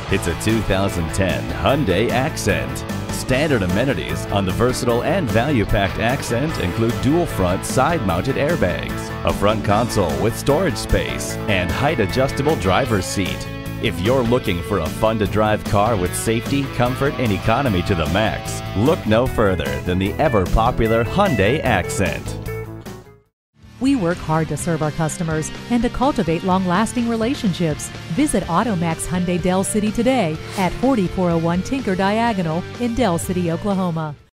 It's a 2010 Hyundai Accent. Standard amenities on the versatile and value-packed Accent include dual front side-mounted airbags, a front console with storage space, and height-adjustable driver's seat. If you're looking for a fun-to-drive car with safety, comfort, and economy to the max, look no further than the ever-popular Hyundai Accent. We work hard to serve our customers and to cultivate long-lasting relationships. Visit AutoMax Hyundai Del City today at 4401 Tinker Diagonal in Del City, Oklahoma.